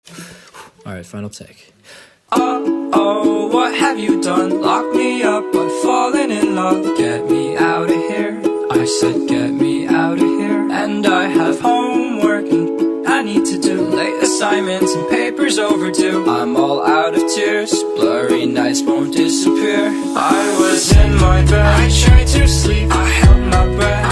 Alright, final take. Oh, what have you done? Lock me up, I've fallen in love. Get me out of here, I said get me out of here. And I have homework and I need to do, late assignments and papers overdue. I'm all out of tears, blurry nights won't disappear. I was in my bed, I tried to sleep, I held my breath.